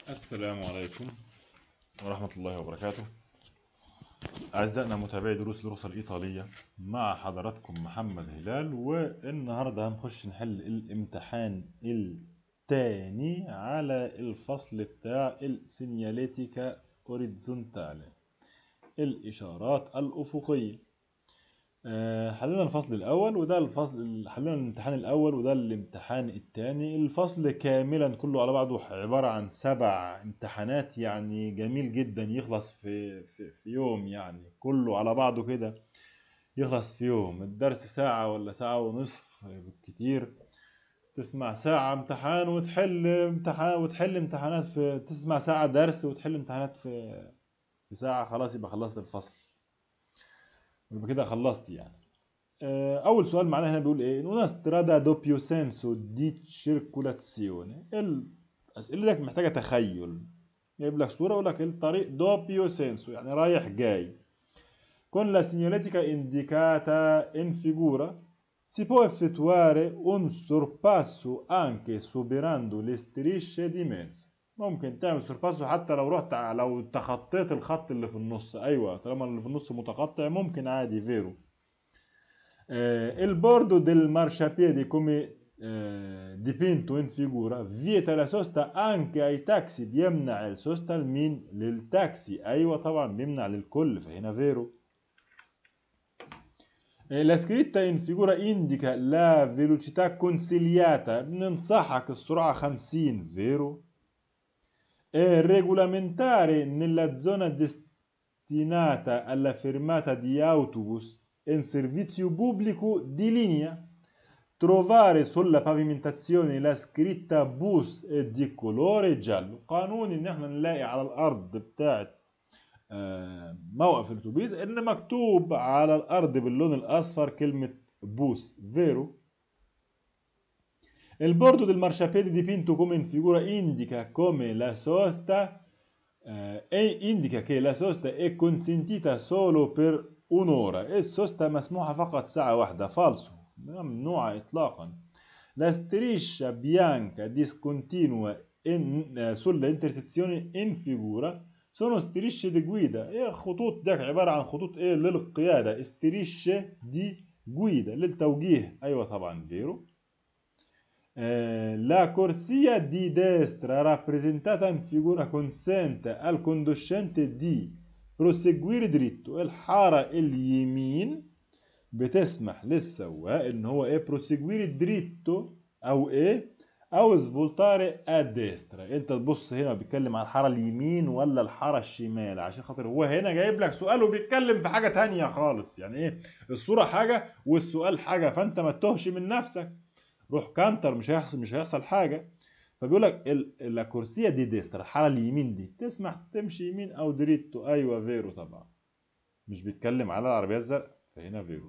السلام عليكم ورحمة الله وبركاته. أعزائنا متابعي دروس الأسرة الإيطالية، مع حضراتكم محمد هلال، والنهاردة هنخش نحل الامتحان الثاني على الفصل بتاع السينياليتيكا أوريزونتالي، الإشارات الأفقية. حلينا الفصل الأول وده الفصل، حلينا الامتحان الأول وده الامتحان الثاني. الفصل كاملا كله على بعضه عبارة عن 7 امتحانات، يعني جميل جدا يخلص في يوم، يعني كله على بعضه كده يخلص في يوم. الدرس ساعة ولا ساعة ونصف بالكتير، تسمع ساعة امتحان وتحل امتحانات تسمع ساعة درس وتحل امتحانات في ساعة. خلاص يبقى خلصت الفصل، يبقى كده خلصت يعني. اول سؤال معناه هنا بيقول ايه؟ una strada a doppio senso di circolazione. الاسئله دي محتاجه تخيل. جايب لك صوره يقول لك الطريق دوبيو سينسو يعني رايح جاي. con la segnaletica indicata in figura si può effettuare un sorpasso anche superando le strisce di mezzo. ممكن تعمل سورباسو حتى لو تخطيت الخط اللي في النص. ايوه، طالما اللي في النص متقطع ممكن عادي. فيرو. Il bordo del marciapiede, come dipinto in figura, vieta la sosta anche ai taxi. بيمنع السوسته لمين؟ للتاكسي. ايوه طبعا بيمنع للكل، فهنا فيرو. La scritta in figura indica la velocità consigliata. بننصحك السرعه 50. فيرو. Regolamentare nella zona destinata alla fermata di autobus in servizio pubblico di linea. Trovare sulla pavimentazione la scritta bus di colore giallo. قانون ان احنا نلاقي على الارض بتاعت موقف الاتوبيس ان مكتوب على الارض باللون الاصفر كلمة بوس. فيرو. Il bordo del marciapiede dipinto come in figura indica che la sosta è consentita solo per un'ora. السوستة مسموحة فقط ساعة واحدة. فالسو، ممنوعة إطلاقا. La striscia bianca discontinua sulla intersezione in figura sono strisce di guida. ايه خطوط؟ ده عبارة عن خطوط ايه للقيادة. strisce di guida للتوجيه. ايوه طبعا فيرو. La corsia di destra rappresentata in figura consente al conducente di proseguire dritto. الحارة اليمين بتسمح للسواق ان هو ايه proseguire dritto او ايه او svoltare a destra. انت تبص هنا بيتكلم عن الحارة اليمين ولا الحارة الشمال، عشان خاطر هو هنا جايب لك سؤال وبيتكلم في حاجة تانية خالص. يعني ايه؟ الصورة حاجة والسؤال حاجة، فانت ما تتوهش من نفسك. روح كانتر، مش هيحصل حاجه. فبيقول لك الكرسيه دي ديسترا، الحاله اليمين دي تسمح تمشي يمين او دريتو. ايوه فيرو طبعا، مش بيتكلم على العربيه الزرقاء، فهنا فيرو.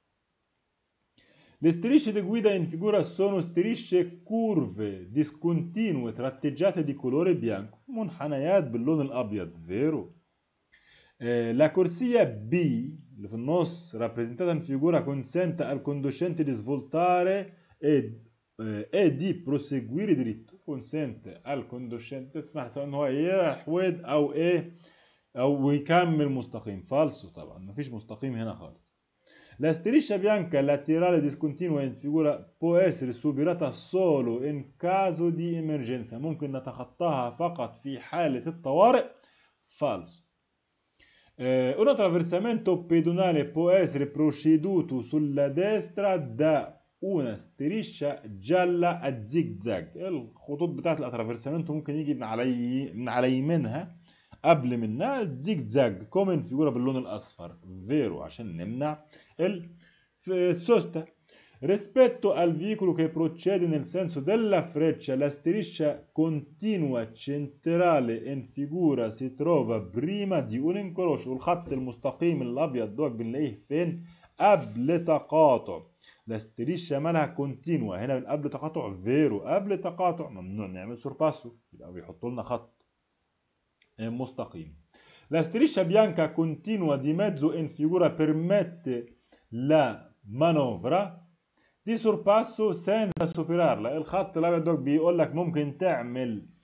Le strisce di guida in figura sono strisce curve discontinue tratteggiate di colore bianco. منحنيات باللون الابيض. فيرو. La corsia B اللي في النص rappresentata in figura consente al conducente di svoltare e di proseguire dritto. consente al conducente تسمح سواء ان هو يحود او ايه او يكمل مستقيم. فالسو طبعا، مفيش مستقيم هنا خالص. La striscia bianca laterale discontinua in figura può essere superata solo in caso di emergenza. ممكن نتخطاها فقط في حالة الطوارئ. فالسو. Un attraversamento pedonale può essere proceduto sulla destra da una striscia gialla a zigzag. الخطوط بتاعت الاترافيرسامنتو ممكن يجي من على يمينها قبل منها زيجزاج كومن فيجورا باللون الاصفر. فيرو، عشان نمنع السوسته. Rispetto al veicolo che procede nel senso della freccia, la striscia continua centrale in figura si trova prima di un incrocio. والخط المستقيم الابيض دوت بنلاقيه فين؟ قبل تقاطع. لا striscia مالها كونتينوا، هنا قبل تقاطع. فيرو. قبل تقاطع ممنوع نعمل سورباسو، يبقى بيحطوا لنا خط مستقيم. La striscia bianca continua di mezzo in figura permette la manovra di sorpasso senza superarla. الخط الابيض دوت بيقول لك ممكن تعمل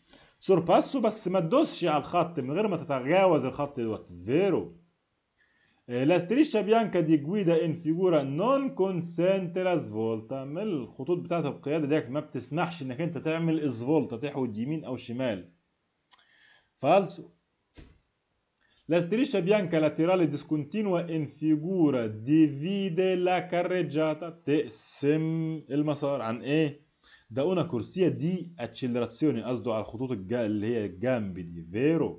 سورباسو بس ما تدوسش على الخط من غير ما تتجاوز الخط دوت. فيرو. La striscia bianca di guida in figura non consente la svolta. من الخطوط بتاعت القيادة ديك ما بتسمحش انك انت تعمل سفولتا تحود يمين او شمال. فالسو. La striscia bianca laterale discontinua in figura divide la carreggiata. تقسم المسار عن ايه؟ ده una corsia di accelerazione، قصده على الخطوط اللي هي الجنب دي. فيرو.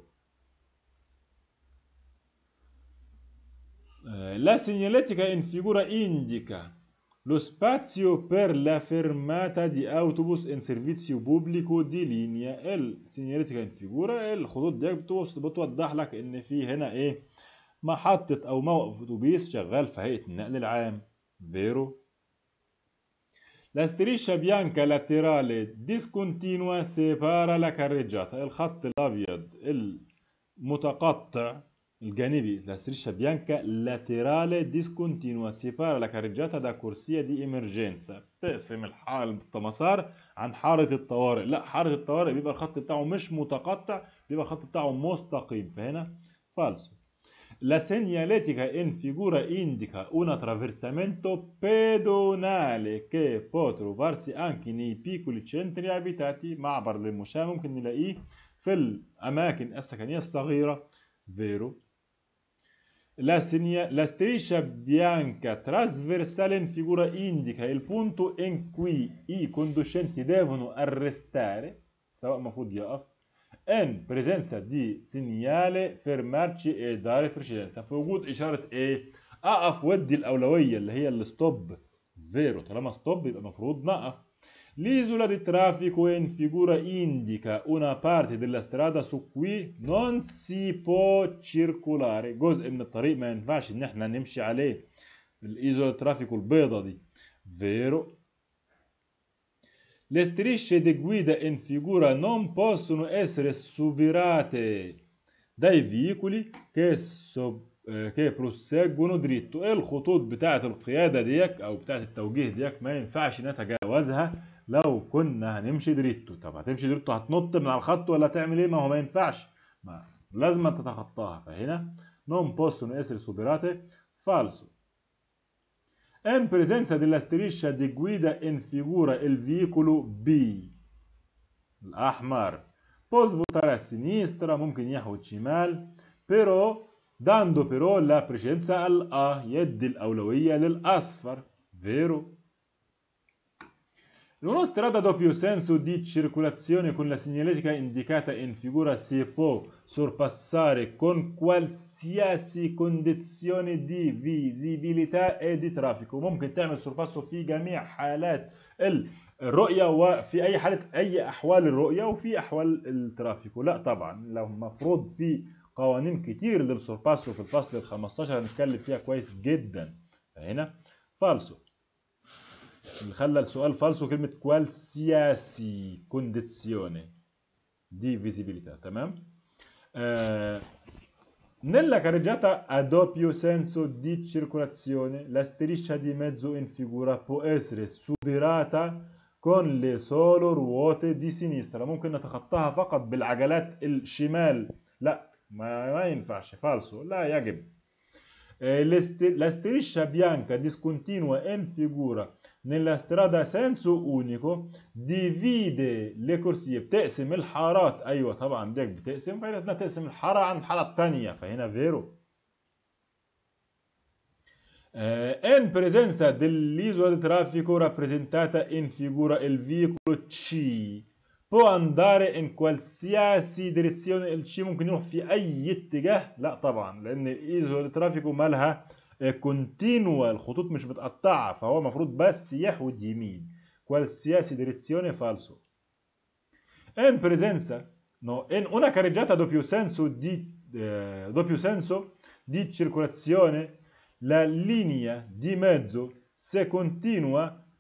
La segnaletica in figura indica lo spazio per la fermata di autobus in servizio pubblico di linea. السينياليتيكا in figura الخطوط دي بتوضح لك ان في هنا ايه؟ محطة او موقف اتوبيس شغال في هيئة النقل العام. فيرو. La striscia bianca laterale discontinua separa la carreggiata. الخط الابيض المتقطع الجانبي la striscia bianca laterale discontinua separa la carreggiata da corsia di emergenza. تقسم المسار عن حارة الطوارئ. لا، حارة الطوارئ بيبقى الخط بتاعه مش متقطع، بيبقى الخط بتاعه مستقيم، فهنا فالسو. La segnaletica in figura indica un attraversamento pedonale che può trovarsi anche nei piccoli centri abitati. معبر للمشاة ممكن نلاقيه في الأماكن السكنية الصغيرة. فيرو. La striscia bianca trasversale in figura indica il punto in cui i conducenti devono arrestare، سواء المفروض يقف، in presenza di segnale fermarci e dare precedenza. في وجود إشارة إيه؟ أقف ودي الأولوية اللي هي الستوب. فيرو. طالما ستوب يبقى المفروض نقف. L'isola di traffico in figura indica una parte della strada su cui non si può circolare. جزء من الطريق ما ينفعش ان احنا نمشي عليه. الإيزولا دي ترافيكو البيضة دي. Vero. Le strisce di guida in figura non possono essere superate dai veicoli che proseguono dritto. الخطوط بتاعة القيادة ديك او بتاعة التوجيه ديك ما ينفعش نتجاوزها لو كنا هنمشي دريتو. طب هتمشي دريتو هتنط من على الخط ولا تعمل ايه؟ ما هو ما ينفعش، لازم تتخطاها. فهنا non possono essere superate. Falso. In presenza della striscia di guida in figura il veicolo B الأحمر può svoltare a sinistra، ممكن يحود شمال، però dando però la precedenza al A، يدي الأولوية للأصفر. Vero. In una strada a doppio senso di circolazione con la segnaletica indicata in figura si può sorpassare con qualsiasi condizione di visibilità e di traffico. ممكن تعمل سورباسو في جميع حالات الرؤية وفي أي حالة، أي أحوال الرؤية وفي أحوال الترافيكو. لا طبعا، لو مفروض في قوانين كتير للسورباسو في الفصل ال15 هنتكلم فيها كويس جدا. فهنا فالسو. اللي خلى السؤال فالسو كلمة qualsiasi condizione di visibilità. تمام. Nella carreggiata a doppio senso di circolazione la striscia di mezzo in figura può essere superata con le solo ruote di sinistra. ممكن نتخطاها فقط بالعجلات الشمال. لا، ما ينفعش. فالسو، لا يجب. La striscia bianca discontinua in figura nella strada a senso unico divide le corsie. بتقسم الحارات. ايوه طبعا ديك بتقسم، فهنا تقسم الحاره عن الحاره الثانيه، فهنا فيرو. in presenza dell'isola di traffico rappresentata in figura il veicolo C può andare in qualsiasi direzione. الشي ممكن يروح في اي اتجاه. لا طبعا، لان الايزولا دي ترافيكو مالها كونتينوا، الخطوط مش متقطعه، فهو المفروض بس يحود يمين. qualsiasi direzione. Falso. In presenza in una carreggiata doppio senso di circolazione la linea di mezzo se continua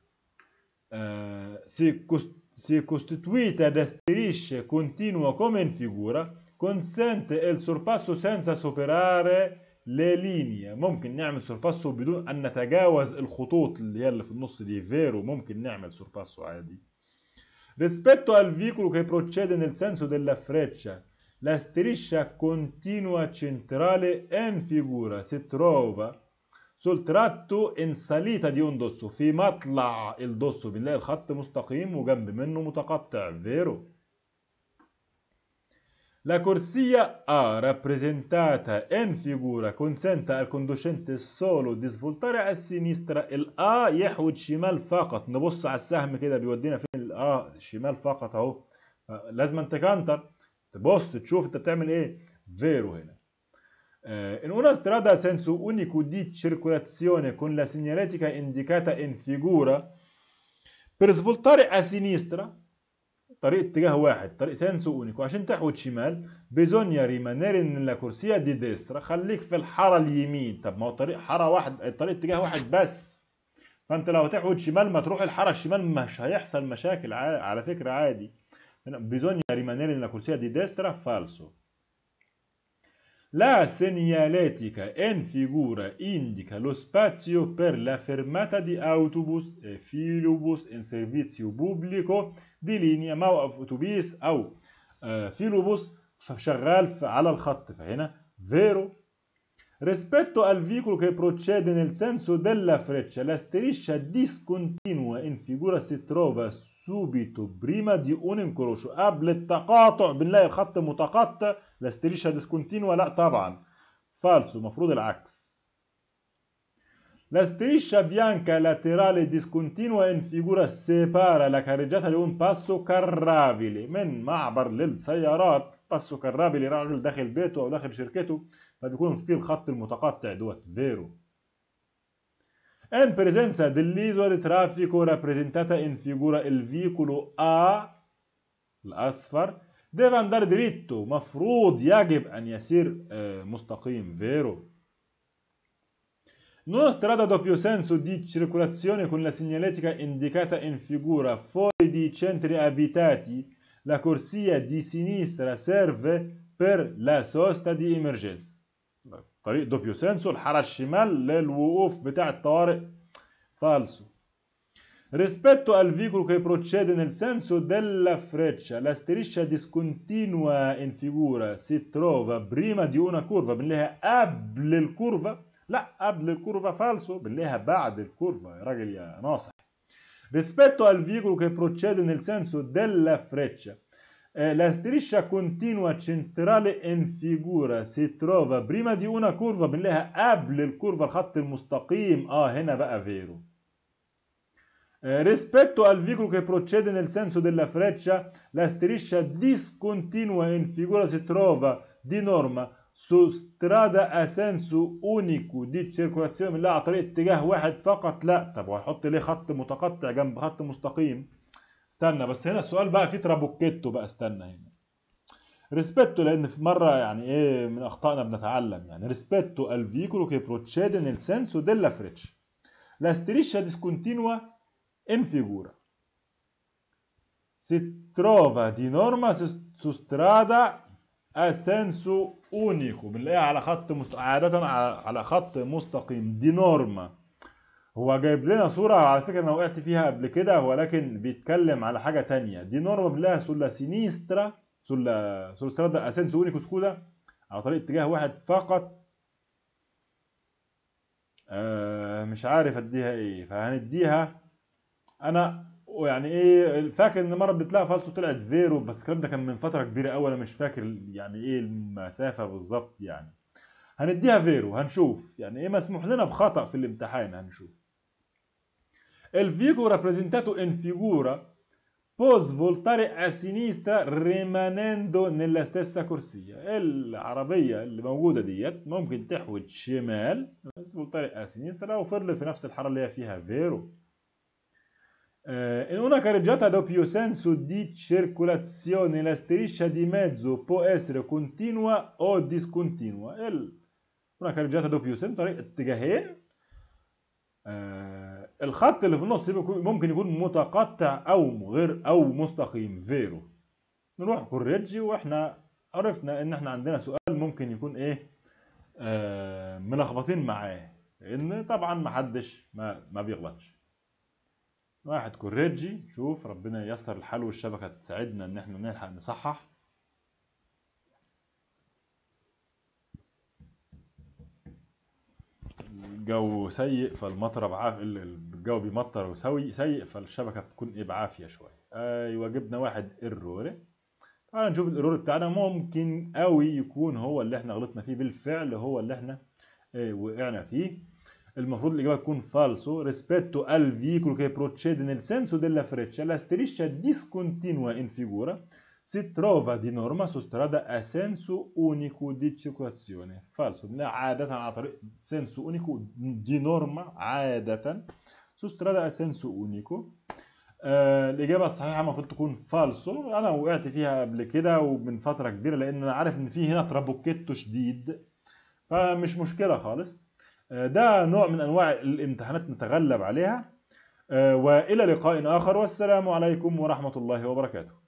se costituita da strisce continua come in figura consente il sorpasso senza superare le linee. ممكن نعمل سورباسو بدون أن نتجاوز الخطوط اللي هي اللي في النص دي. فيرو. ممكن نعمل سورباسو عادي. Rispetto al veicolo che procede nel senso della freccia, la striscia continua centrale in figura si trova sul tratto in salita di un dosso. في مطلع الدوسو بنلاقي الخط مستقيم وجنب منه متقطع. فيرو. La corsia A rappresentata in figura consente al conducente solo di svoltare a sinistra. الA يحود شمال فقط. نبص على السهم كده بيودينا فين. الA شمال فقط اهو. لازم انت كانتر تبص تشوف انت بتعمل ايه. فيرو هنا. In una strada a senso unico di circolazione con la segnaletica indicata in figura, per svoltare a sinistra طريق اتجاه واحد طريق سنسو اونيكو عشان تحود شمال bisogna rimanere nella corsia di destra. خليك في الحاره اليمين. طب ما هو طريق حاره واحد الطريق اتجاه واحد بس. فانت لو هتحود شمال ما تروح الحاره الشمال مش هيحصل مشاكل على فكره عادي. bisogna rimanere nella corsia di destra. falso. La segnaletica in figura indica lo spazio per la fermata di autobus e filobus in servizio pubblico di linea. موقف اتوبيس او فيلوبوس شغال على الخط. فهنا vero. Rispetto al veicolo che procede nel senso della freccia, la striscia discontinua in figura si trova subito prima di un incrocio. قبل التقاطع بنلاقي الخط متقطع. la striscia discontinua لا طبعا. falso. مفروض العكس. La striscia bianca laterale discontinua in figura separa la carreggiata di un passo carrabile من معبر للسيارات. passo carrabile راجل داخل بيته او داخل شركته فبيكون فيه الخط المتقطع دوت. vero. In presenza dell'isola di traffico rappresentata in figura il veicolo A الأصفر deve andare diritto. مفروض يجب أن يسير مستقيم. vero. In una strada a doppio senso di circolazione con la segnaletica indicata in figura fuori dai centri abitati, la corsia di sinistra serve per la sosta di emergenza. طريق دوبيو سنسو الحاره الشمال للوقوف بتاع الطوارئ. falso. Rispetto al veicolo che procede nel senso della freccia, la striscia discontinua in figura si trova prima di una curva. بنلاقيها قبل الكورفا. لا قبل الكورفا. falso. بنلاقيها بعد الكورفا يا راجل يا ناصح. Rispetto al veicolo che procede nel senso della freccia, la striscia continua centrale in figura si trova prima di una curva. بنلاقيها قبل الكورفا الخط المستقيم. هنا بقى vero. Rispetto al veicolo che procede nel senso della freccia, la striscia discontinua in figura si trova di norma su strada a senso unico di circolazione. بنلاقيها على طريق اتجاه واحد فقط. لا. طب وهحط ليه خط متقطع جنب خط مستقيم؟ استنى بس هنا السؤال بقى فيه ترابوكيتو بقى. استنى هنا ريسبيتو لان في مره يعني ايه من اخطائنا بنتعلم. يعني ريسبيتو al veicolo che procede nel senso della freccia, la striscia discontinua in figura si trova di norma su strada a senso unico. بنلاقيها على خط عاده على خط مستقيم. دي نورما. هو جايب لنا صورة على فكرة أنا وقعت فيها قبل كده ولكن بيتكلم على حاجة تانية. دي نورما بنلاقيها سولا سينيسترا سولا سترادا أسنسو أونيكو سكودا على طريق اتجاه واحد فقط. مش عارف أديها إيه فهنديها أنا يعني إيه. فاكر إن مرة بتلاقي فالسو طلعت فيرو بس الكلام ده كان من فترة كبيرة أوي. أنا مش فاكر يعني إيه المسافة بالظبط يعني. هنديها فيرو. هنشوف يعني إيه مسموح لنا بخطأ في الامتحان. هنشوف. Il veicolo rappresentato in figura può svoltare a sinistra rimanendo nella stessa corsia. العربية اللي موجودة ديت ممكن تحود شمال svoltare a sinistra وفضل في نفس الحارة اللي هي فيها. vero. In una carreggiata a doppio senso di circolazione la striscia di mezzo può essere continua o discontinua. una carreggiata a doppio senso طريق اتجاهين. الخط اللي في النص ممكن يكون متقطع او غير او مستقيم. فيرو. نروح كوريجي واحنا عرفنا ان احنا عندنا سؤال ممكن يكون ايه ملخبطين معاه لان طبعا محدش ما بيغلطش. واحد كوريجي. شوف ربنا ييسر الحال والشبكة تساعدنا ان احنا نلحق نصحح. الجو سيء فالمطر بعافية، الجو بيمطر وسوي سيء فالشبكة بتكون ايه بعافية شوية. ايوه جبنا واحد ايرور. تعال نشوف الايرور بتاعنا. ممكن قوي يكون هو اللي احنا غلطنا فيه بالفعل، هو اللي احنا وقعنا فيه. المفروض الإجابة تكون falso rispetto al veicolo che procede nel senso della freccia la striscia discontinua in figura si trova di norma su strada a senso unico di circolazione. falso. لا، عادة على طريق senso unico di norma عادة su strada a senso unico. الإجابة الصحيحة المفروض تكون فالسو. أنا وقعت فيها قبل كده ومن فترة كبيرة، لأن أنا عارف إن في هنا ترابوكيتو شديد، فمش مشكلة خالص. ده نوع من أنواع الامتحانات نتغلب عليها. وإلى لقاء آخر، والسلام عليكم ورحمة الله وبركاته.